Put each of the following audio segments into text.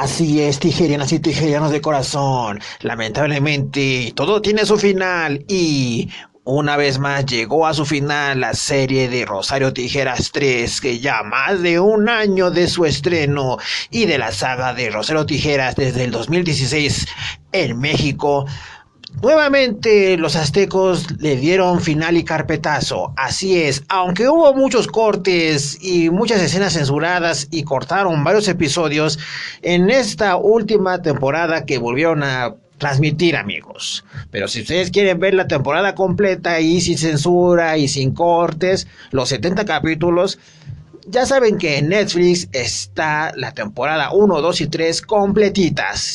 Así es, tijerianas y tijerianos de corazón. Lamentablemente, todo tiene su final y una vez más llegó a su final la serie de Rosario Tijeras 3, que ya más de un año de su estreno y de la saga de Rosario Tijeras desde el 2016 en México. Nuevamente los aztecos le dieron final y carpetazo. Así es, aunque hubo muchos cortes y muchas escenas censuradas y cortaron varios episodios en esta última temporada que volvieron a transmitir, amigos. Pero si ustedes quieren ver la temporada completa y sin censura y sin cortes, los 70 capítulos, ya saben que en Netflix está la temporada 1, 2 y 3 completitas.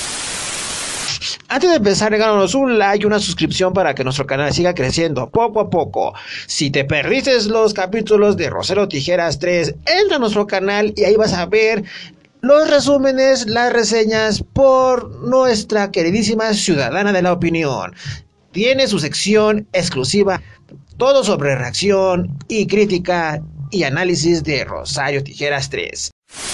Antes de empezar, regálanos un like y una suscripción para que nuestro canal siga creciendo poco a poco. Si te perdiste los capítulos de Rosario Tijeras 3, entra a nuestro canal y ahí vas a ver los resúmenes, las reseñas por nuestra queridísima ciudadana de la opinión. Tiene su sección exclusiva, todo sobre reacción y crítica y análisis de Rosario Tijeras 3.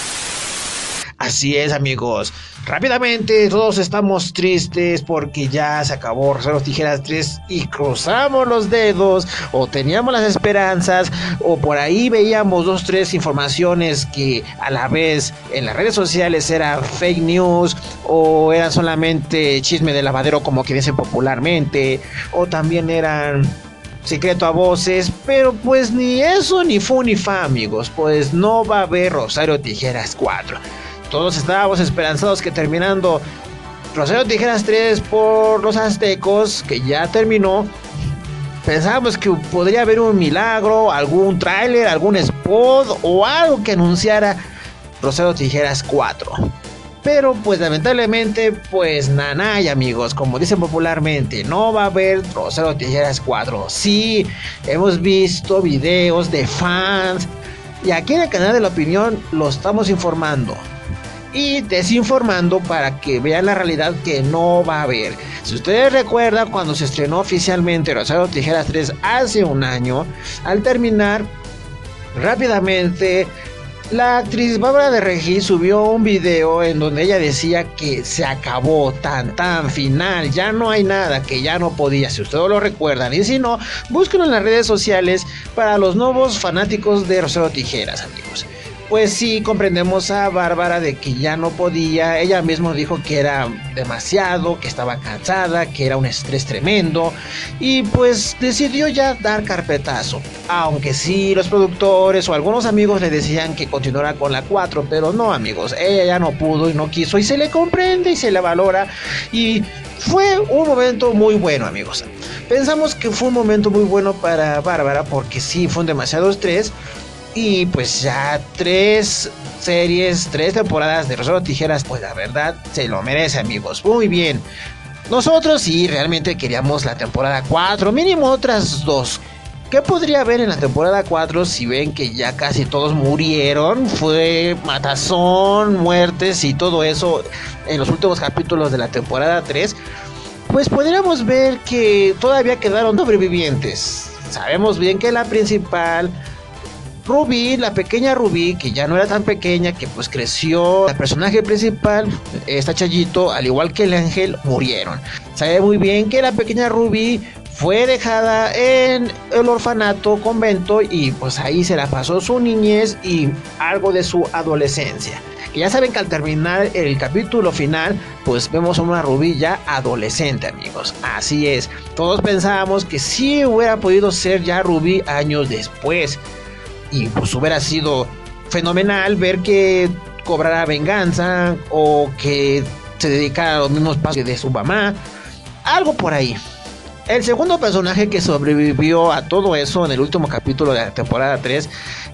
Así es, amigos. Rápidamente todos estamos tristes porque ya se acabó Rosario Tijeras 3 y cruzamos los dedos o teníamos las esperanzas o por ahí veíamos 2, 3 informaciones que a la vez en las redes sociales era fake news o eran solamente chisme de lavadero como que dicen popularmente o también eran secreto a voces, pero pues ni eso ni fu ni fa, amigos, pues no va a haber Rosario Tijeras 4. Todos estábamos esperanzados que terminando Rosario Tijeras 3 por los aztecos, que ya terminó, pensábamos que podría haber un milagro, algún tráiler, algún spot o algo que anunciara Rosario Tijeras 4. Pero pues lamentablemente, pues nanay, amigos, como dicen popularmente, no va a haber Rosario Tijeras 4. Sí, hemos visto videos de fans y aquí en el canal de la opinión lo estamos informando y desinformando para que vean la realidad que no va a haber. Si ustedes recuerdan cuando se estrenó oficialmente Rosario Tijeras 3 hace un año, al terminar rápidamente la actriz Bárbara de Regil subió un video en donde ella decía que se acabó, tan final, ya no hay nada, que ya no podía. Si ustedes lo recuerdan y si no, búsquenlo en las redes sociales para los nuevos fanáticos de Rosario Tijeras, amigos. Pues sí, comprendemos a Bárbara de que ya no podía. Ella misma dijo que era demasiado, que estaba cansada, que era un estrés tremendo y pues decidió ya dar carpetazo. Aunque sí, los productores o algunos amigos le decían que continuara con la 4, pero no, amigos, ella ya no pudo y no quiso y se le comprende y se le valora y fue un momento muy bueno, amigos. Pensamos que fue un momento muy bueno para Bárbara porque sí, fue un demasiado estrés. Y pues ya 3 series, 3 temporadas de Rosario Tijeras, pues la verdad se lo merece, amigos. Muy bien. Nosotros sí realmente queríamos la temporada 4, mínimo otras 2. ¿Qué podría haber en la temporada 4 si ven que ya casi todos murieron? Fue matazón, muertes y todo eso en los últimos capítulos de la temporada 3. Pues podríamos ver que todavía quedaron sobrevivientes. Sabemos bien que la principal, Rubí, la pequeña Rubí, que ya no era tan pequeña, que pues creció, el personaje principal, esta Chayito, al igual que el ángel, murieron. Sabe muy bien que la pequeña Rubí fue dejada en el orfanato, convento, y pues ahí se la pasó su niñez y algo de su adolescencia. Que ya saben que al terminar el capítulo final, pues vemos a una Rubí ya adolescente, amigos. Así es, todos pensábamos que sí hubiera podido ser ya Rubí años después. Y pues hubiera sido fenomenal ver que cobrara venganza o que se dedicara a los mismos pasos de su mamá. Algo por ahí. El segundo personaje que sobrevivió a todo eso en el último capítulo de la temporada 3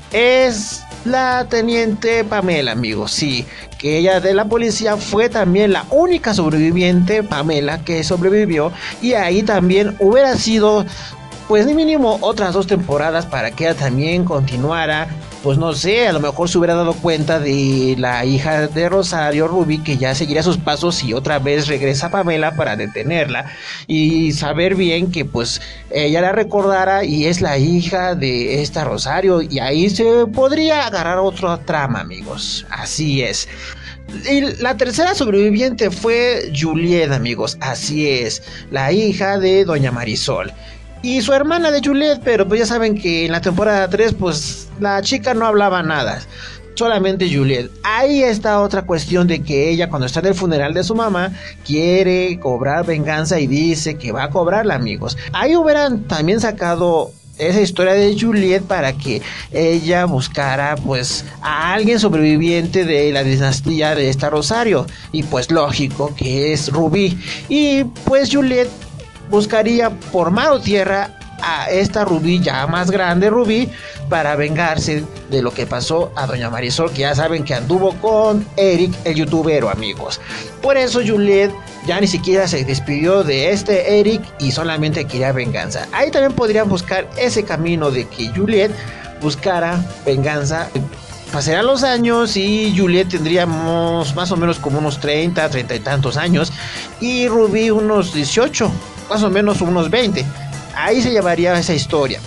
es la teniente Pamela, amigos. Sí, que ella de la policía fue también la única sobreviviente, Pamela, que sobrevivió. Y ahí también hubiera sido pues ni mínimo otras 2 temporadas para que ella también continuara. Pues no sé, a lo mejor se hubiera dado cuenta de la hija de Rosario, Rubí, que ya seguiría sus pasos y otra vez regresa Pamela para detenerla y saber bien que pues ella la recordara y es la hija de esta Rosario y ahí se podría agarrar otra trama, amigos. Así es. Y la tercera sobreviviente fue Juliet, amigos. Así es, la hija de Doña Marisol. Y su hermana de Juliet, pero pues ya saben que en la temporada 3, pues la chica no hablaba nada. Solamente Juliet. Ahí está otra cuestión de que ella, cuando está en el funeral de su mamá, quiere cobrar venganza y dice que va a cobrarla, amigos. Ahí hubieran también sacado esa historia de Juliet para que ella buscara pues a alguien sobreviviente de la dinastía de esta Rosario, y pues lógico que es Rubí, y pues Juliet buscaría por mar o tierra a esta Rubí, ya más grande Rubí, para vengarse de lo que pasó a Doña Marisol, que ya saben que anduvo con Eric, el youtubero, amigos. Por eso Juliet ya ni siquiera se despidió de este Eric y solamente quería venganza. Ahí también podrían buscar ese camino de que Juliet buscara venganza. Pasarían los años y Juliet tendríamos más o menos como unos 30 y tantos años, y Rubí unos 18, más o menos unos 20. Ahí se llevaría esa historia.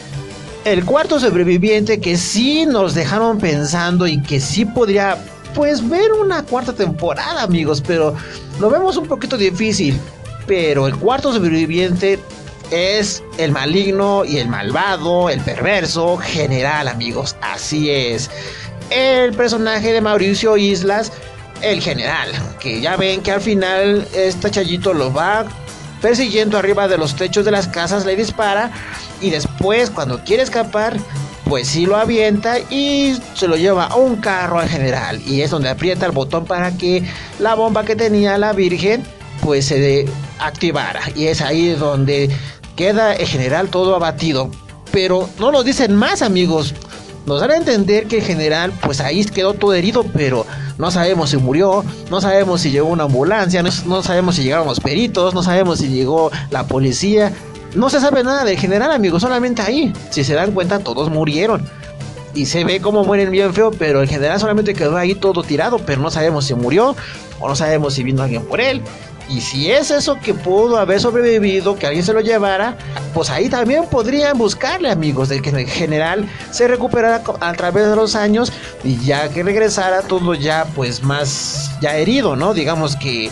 El cuarto sobreviviente que sí nos dejaron pensando y que sí podría pues ver una cuarta temporada, amigos, pero lo vemos un poquito difícil. Pero el cuarto sobreviviente es el maligno y el malvado, el perverso general, amigos. Así es, el personaje de Mauricio Islas, el general, que ya ven que al final este Chayito lo va persiguiendo arriba de los techos de las casas, le dispara, y después cuando quiere escapar, pues sí lo avienta y se lo lleva a un carro al general, y es donde aprieta el botón para que la bomba que tenía la Virgen pues se activara, y es ahí donde queda el general todo abatido. Pero no nos dicen más, amigos. Nos dan a entender que el general pues ahí quedó todo herido, pero no sabemos si murió, no sabemos si llegó una ambulancia, no sabemos si llegaron los peritos, no sabemos si llegó la policía. No se sabe nada del general, amigos, solamente ahí. Si se dan cuenta, todos murieron. Y se ve como mueren bien feo, pero el general solamente quedó ahí todo tirado, pero no sabemos si murió o no sabemos si vino alguien por él. Y si es eso, que pudo haber sobrevivido, que alguien se lo llevara, pues ahí también podrían buscarle, amigos, de que el general se recuperara a través de los años y ya que regresara todo ya pues más ya herido, ¿no? Digamos que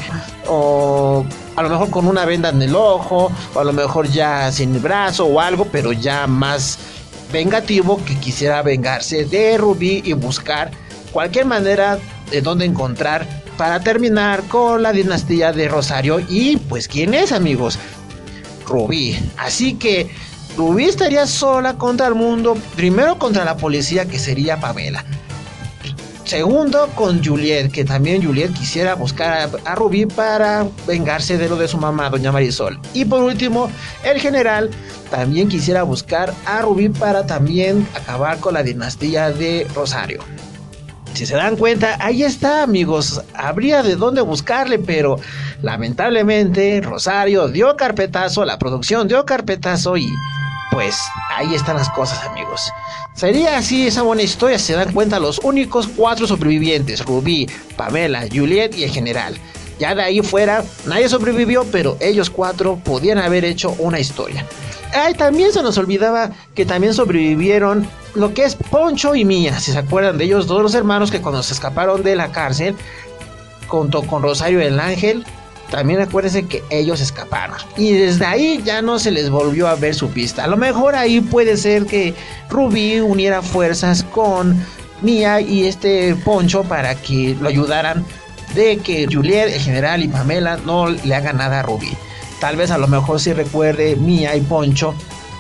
o a lo mejor con una venda en el ojo, o a lo mejor ya sin el brazo o algo, pero ya más vengativo, que quisiera vengarse de Rubí y buscar cualquier manera de dónde encontrar para terminar con la dinastía de Rosario. Y pues ¿quién es, amigos? Rubí. Así que Rubí estaría sola contra el mundo. Primero contra la policía, que sería Pamela. Segundo con Juliet, que también Juliet quisiera buscar a Rubí para vengarse de lo de su mamá, Doña Marisol. Y por último, el general también quisiera buscar a Rubí para también acabar con la dinastía de Rosario. Si se dan cuenta, ahí está, amigos. Habría de dónde buscarle, pero lamentablemente Rosario dio carpetazo, la producción dio carpetazo, y pues ahí están las cosas, amigos. Sería así esa buena historia. Si se dan cuenta, los únicos 4 sobrevivientes: Rubí, Pamela, Juliet y el general. Ya de ahí fuera nadie sobrevivió, pero ellos 4 podían haber hecho una historia. También se nos olvidaba que también sobrevivieron lo que es Poncho y Mía. Si se acuerdan de ellos dos, los hermanos, que cuando se escaparon de la cárcel junto con Rosario el Ángel, también acuérdense que ellos escaparon, y desde ahí ya no se les volvió a ver su pista. A lo mejor ahí puede ser que Rubí uniera fuerzas con Mía y este Poncho para que lo ayudaran de que Juliet, el general y Pamela no le hagan nada a Rubí. Tal vez a lo mejor sí recuerde Mía y Poncho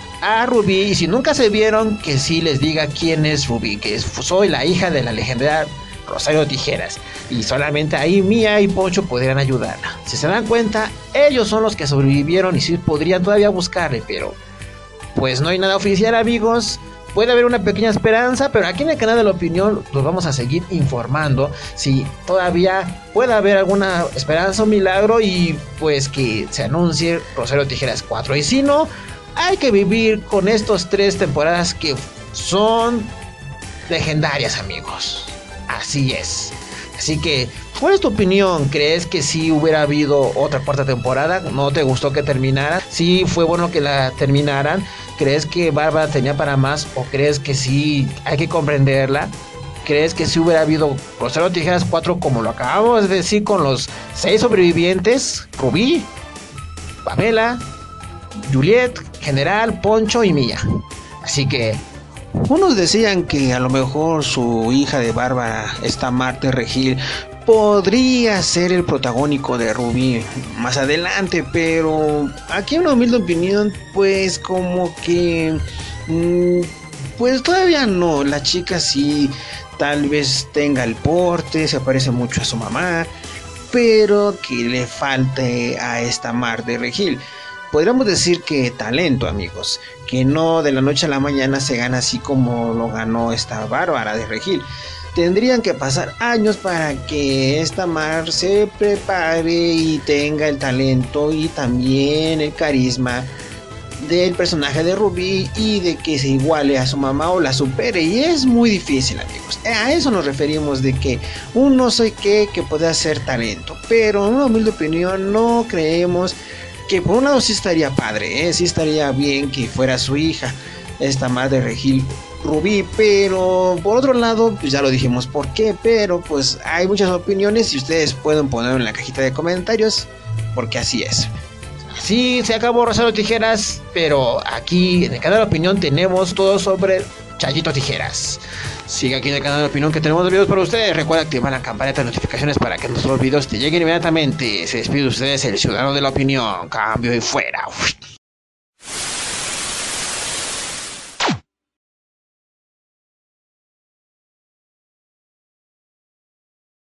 a Rubí, y si nunca se vieron, que sí les diga quién es Rubí, que soy la hija de la legendaria Rosario Tijeras, y solamente ahí Mía y Poncho podrían ayudarla. Si se dan cuenta, ellos son los que sobrevivieron y sí podrían todavía buscarle, pero pues no hay nada oficial, amigos. Puede haber una pequeña esperanza, pero aquí en el canal de la opinión los vamos a seguir informando si todavía puede haber alguna esperanza o milagro, y pues que se anuncie Rosario Tijeras 4. Y si no, hay que vivir con estos 3 temporadas que son legendarias, amigos. Así es. Así que, ¿cuál es tu opinión? ¿Crees que sí hubiera habido otra cuarta temporada? ¿No te gustó que terminara? ¿Sí fue bueno que la terminaran? ¿Crees que Bárbara tenía para más? ¿O crees que sí hay que comprenderla? ¿Crees que si hubiera habido Rosero Tijeras 4 como lo acabamos de decir con los 6 sobrevivientes? Rubí, Pamela, Juliet, General, Poncho y Mía. Así que unos decían que a lo mejor su hija de Bárbara, esta Marta Regil, podría ser el protagónico de Rubí más adelante, pero aquí una humilde opinión, pues como que pues todavía no. La chica sí tal vez tenga el porte, se parece mucho a su mamá, pero que le falte a esta Mar de Regil. Podríamos decir que talento, amigos, que no de la noche a la mañana se gana así como lo ganó esta Bárbara de Regil. Tendrían que pasar años para que esta Mar se prepare y tenga el talento y también el carisma del personaje de Rubí y de que se iguale a su mamá o la supere, y es muy difícil, amigos. A eso nos referimos, de que un no sé qué que puede hacer talento, pero en una humilde opinión no creemos que por un lado sí estaría padre, sí estaría bien que fuera su hija, esta madre Regil Rubí, pero por otro lado, pues ya lo dijimos por qué, pero pues hay muchas opiniones y ustedes pueden ponerlo en la cajita de comentarios, porque así es. Sí, se acabó Rosero Tijeras, pero aquí en el canal de Opinión tenemos todo sobre Chayito Tijeras. Sigue aquí en el canal de Opinión que tenemos videos para ustedes. Recuerda activar la campanita de notificaciones para que nuestros videos te lleguen inmediatamente. Se despide de ustedes el ciudadano de la opinión. Cambio y fuera.